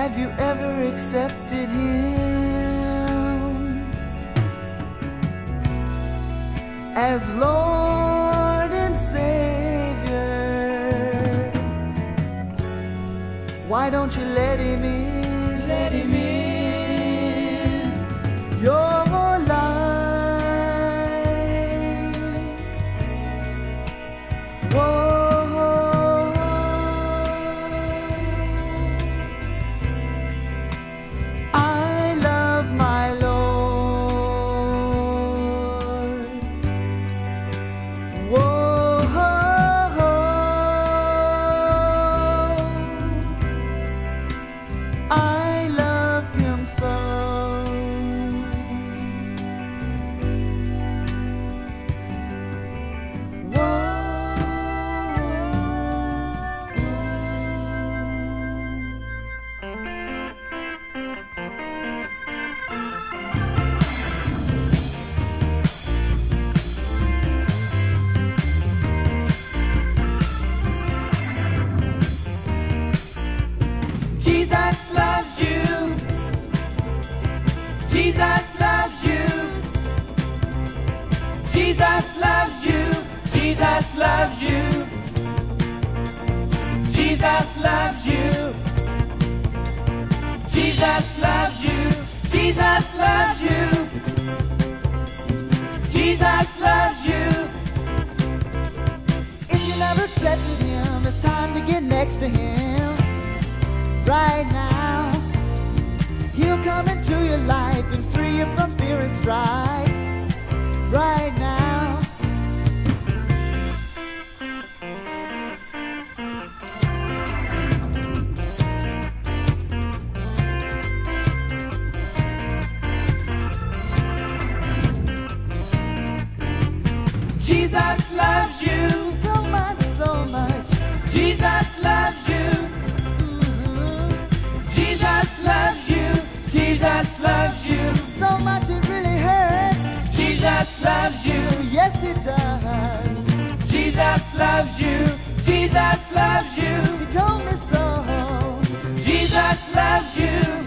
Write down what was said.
Have you ever accepted Him as Lord and Savior? Why don't you let Him in? Let Him in your life. Whoa. Jesus loves you. Jesus loves you. Jesus loves you. Jesus loves you. Jesus loves you. Jesus loves you. Jesus loves you. Jesus loves you. If you never accepted Him, it's time to get next to Him. Right now, He'll come into your life and free you from fear and strife. Right now, Jesus loves you so much, so much. Jesus loves you. Jesus loves you. Jesus loves you so much it really hurts. Jesus loves you, yes it does. Jesus loves you. Jesus loves you. He told me so. Jesus loves you.